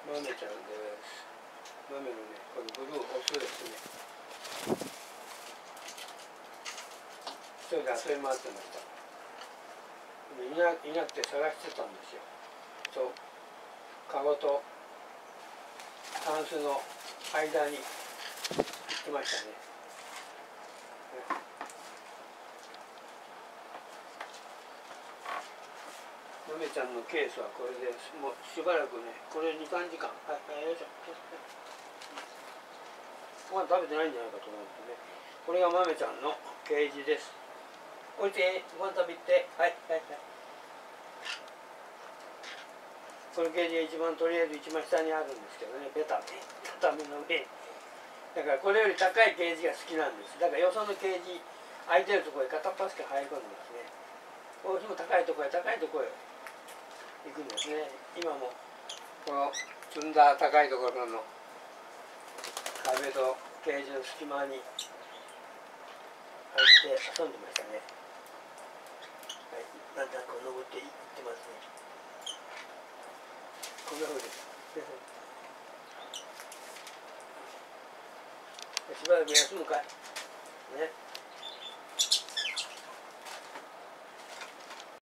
豆ちゃんです。豆のね、このブルー、オスですね。一人で遊び回ってました。いなくて探してたんですよ。そう、カゴとタンスの間に行ってましたね。豆ちゃんのケースはこれです。もうしばらくね、これ2、3時間。はい、よいしょ。ご飯食べてないんじゃないかと思うんですね。これが豆ちゃんのケージです。おいて、ご飯食べて。はい、はい、はい。このケージがとりあえず一番下にあるんですけどね、ベタ畳の上。だからこれより高いケージが好きなんです。だからよそのケージ、空いてるところへ片っ端から入り込んでますね。こうしても高いところへ高いところへ行くんですね。今もこの積んだ高いところの壁とケージの隙間に入って遊んでましたね。はい、だんだんこう登っていってますね。こんな風です。しばらく休むかい。ね。